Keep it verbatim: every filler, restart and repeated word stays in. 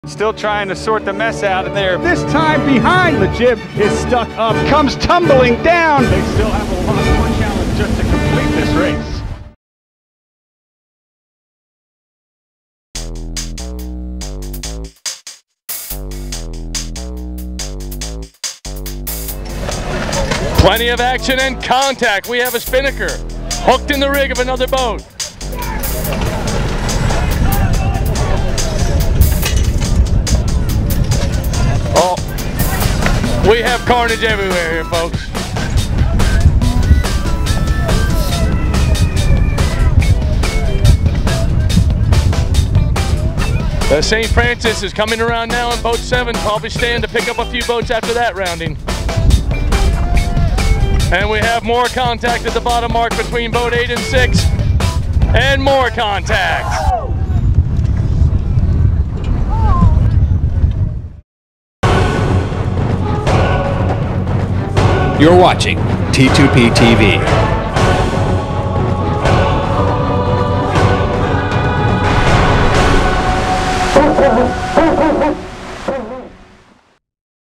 Still trying to sort the mess out of there. This time behind the jib is stuck up, comes tumbling down. They still have a lot more challenge just to complete this race. Plenty of action and contact. We have a Spinnaker hooked in the rig of another boat. Oh, we have carnage everywhere here, folks. The Saint Francis is coming around now in boat seven. Probably staying to pick up a few boats after that rounding. And we have more contact at the bottom mark between boat eight and six. And more contact. You're watching T two P T V. Oh, oh, oh, oh, oh.